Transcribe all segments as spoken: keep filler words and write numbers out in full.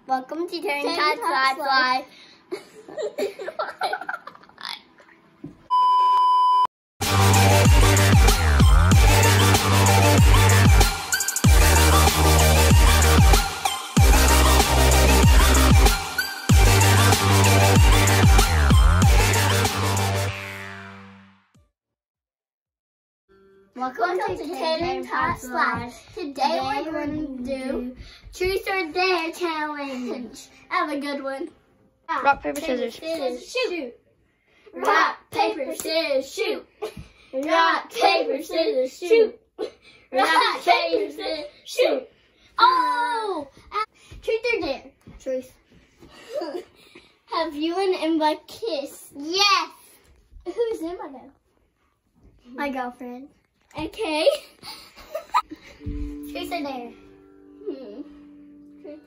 Welcome to Tater and Tots Live Live. Welcome, Welcome to Tater and tots Live. Today, Today we're going to do Truth or Dare Challenge. Have a good one. Rock, Rock paper, paper, scissors. scissors, shoot. Rock, paper, scissors, shoot. Rock, paper, scissors, shoot. Rock, paper, scissors, shoot. Oh! Truth or Dare? Truth. Have you and Emma kissed? Yes. Who's Emma though? My girlfriend. Okay. Truth or Dare? Hmm. Truth.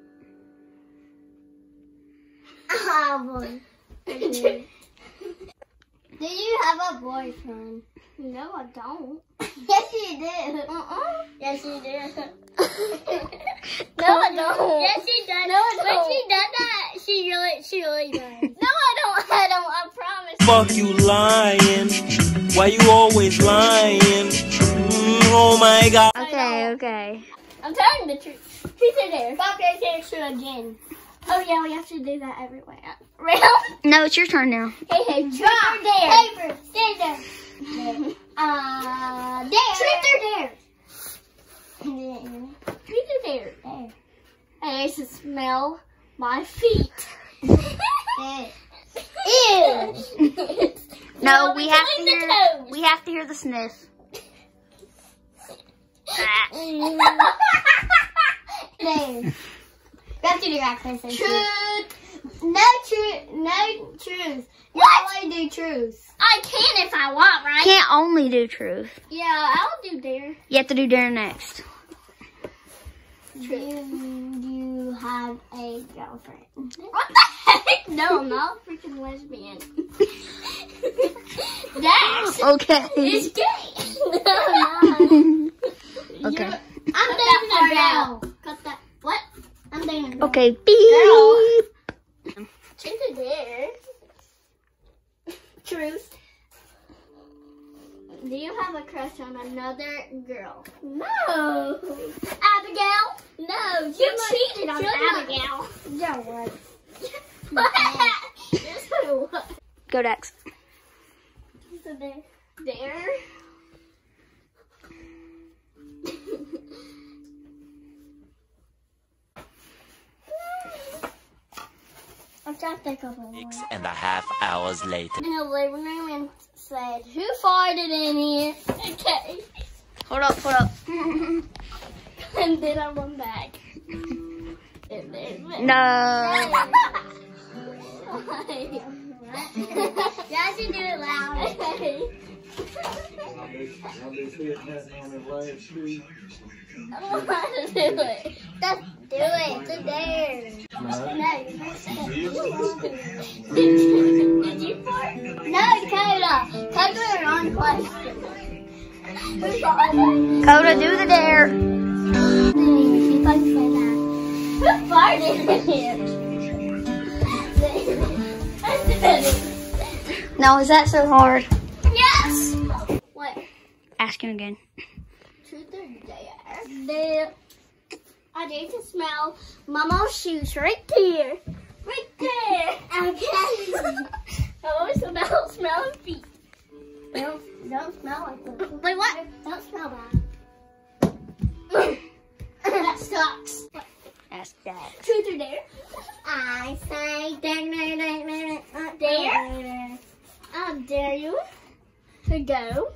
Ah, boy. Do you have a boyfriend? No, I don't. Yes, you do. Uh-uh. Yes, you do. No, I don't. Yes, she does. No, I don't. When she does that, she really, she really does. No, I don't. I don't. I promise. Fuck you lying. Why you always lying? Mm, oh my God. Okay, okay. I'm telling the truth. Truth or Dare? Rock, paper, scissors again. Oh yeah, we have to do that everywhere. Round. No, it's your turn now. Hey, hey, truth Rock, or Dare? paper, scissors. Uh, Dare. Truth or Dare? Dare. Truth or Dare? Dare. I used to smell my feet. Dare. Ew. No, we have to between the hear. toes. We have to hear the sniff. Dare. We have to do rock, paper, scissors. Truth. No truth. No truth. You What? only do truth. I can if I want, right? Can't only do truth. Yeah, I'll do Dare. You have to do dare next. Truth. Do you have a girlfriend? What the heck? No, I'm not a freaking lesbian. Dax Okay. is gay. No, no. Okay. You're- I'm Cut dating that a part girl. Cut that. What? I'm dating a girl. Okay. Girl. Beep. Truth or Dare? Truth. Do you have a crush on another girl? No. Abigail? No, you You're cheated on you're not- Abigail. Yeah, what? Yes, I was. Go Dex. Truth or Dare? Dare? I'm trying to think of one. Six and a half hours later. In the living room and said, who farted in here? Okay. Hold up, hold up. And then I went back. And then No. Why? You have to do it loud. I don't want to do it. Just do it. It's a dare. Did you fart? No, Coda. Coda, the wrong question. Who farted? Coda, do the dare. She fucking said that. Who farted in here? I said it. No, is that so hard? Yes! What? Ask him again. Truth or Dare? Dare. I need to smell Mama's shoes right there. Right there. Okay. I always smell smelling feet. Don't, don't smell like this. Wait, what? Don't smell that. That sucks. That's that. Truth or Dare? I say dare. Dare? I dare you to go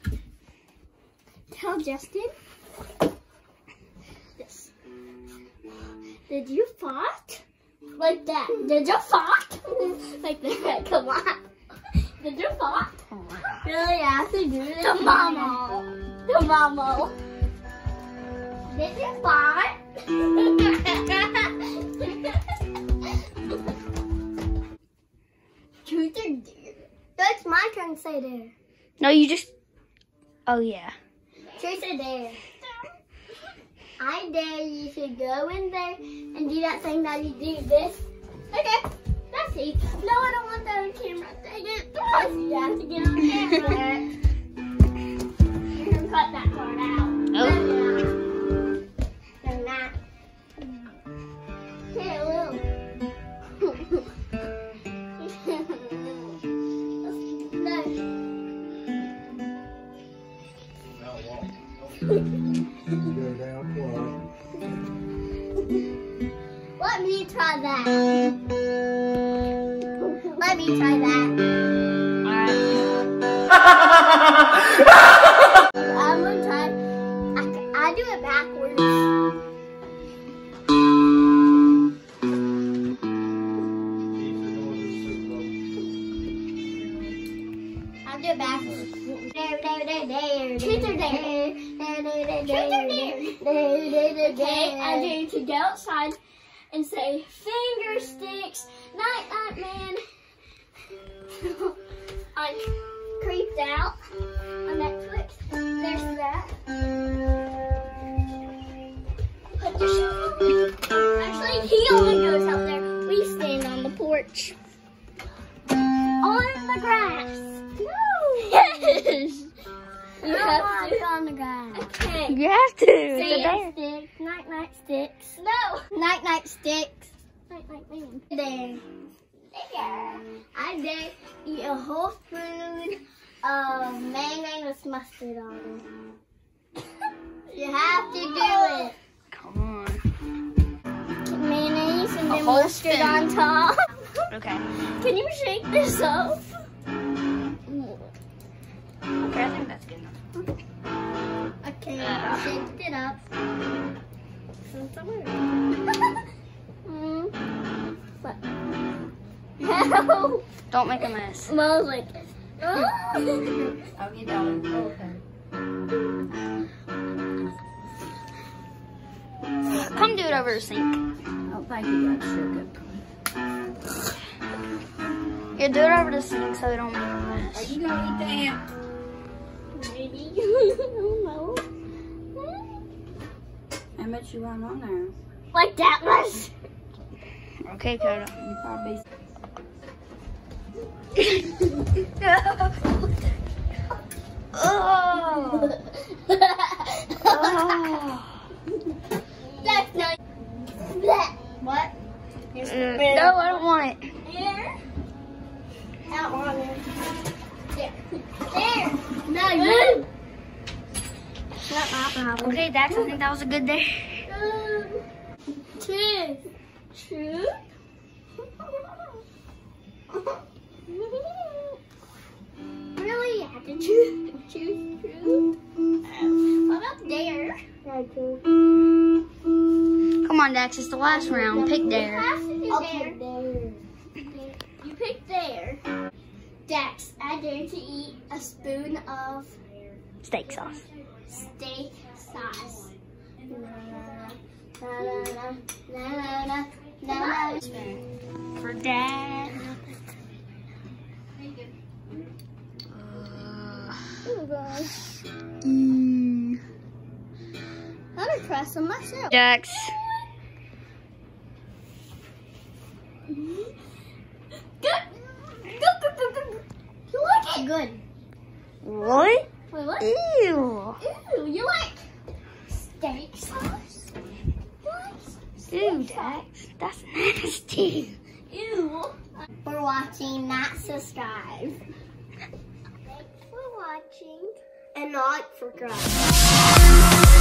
tell Justin this. Did you fart? Like that. Did you fart? Like that. Come on. Did you fart? Really, I have to do this? To Mama. To Mama. Did you fart? Truth or Dare? That's my turn to say dare. No, you just... Oh, yeah. Truth or Dare? I dare you to go in there and do that thing that you do this. Okay, that's it. No, I don't want that on camera. Dang it. You have to get on camera. You're gonna cut that part out. Oh. They're not. Okay, Lil. No. Go down close. Let me try that. Let me try that. I'm gonna try. I, I do it backwards. I'll do it backwards. There, there, there, there. Truth or dare? There, there, there, there. There, there, there, there. Okay, I dare you to go outside and say, finger sticks, night, night, man. I creeped out on Netflix. There's that. Put your shoes on. Actually, he only goes out there. We stand on the porch. On the grass. No. Yes. You have to. On the grass. Okay. You have to. Say It's a dare. sticks. Night, night, sticks. No. Night, night, sticks. Night, night, man. There. There. I dare eat a whole spoon of mayonnaise with mustard on it. You have to do it. Come on. Mayonnaise and A then whole mustard spoon. on top. Okay. Can you shake this up? Okay, I think that's good enough. Okay, Uh. shake it up. mm. What? Help! Don't make a mess. Smells like it. Oh. I'll get down. Okay. Come do it over the sink. Oh, thank you. That's so good. Yeah, do it over the sink so they don't make a Are mess. you gonna eat that? Maybe. I don't know. How much you want on there? Like that much. Okay, Coda. You probably. Oh. Oh. That's not. That. What? Mm, no, I don't want it. Here. I don't want it. There. There. No, you. Not my problem. Okay, Dax, I think that was a good day. Um, two. Two. Really? You have to choose. Choose. Choose. What about dare? Come on, Dax, it's the last round. Pick You dare. have to do dare. You pick dare. Dax, I dare to eat a spoon of Steak sauce. steak sauce. Na, na, na, na, na, na, na. For Dad. Oh gosh. Mm. I'm gonna try some myself. Dax. Good. Good, good, good, good. You like it? Good. What? Wait, what? Ew. Ew, you like steak sauce? What? Ew, Dax. That's nasty. Ew. For watching, not subscribe. Thanks for watching and not subscribe.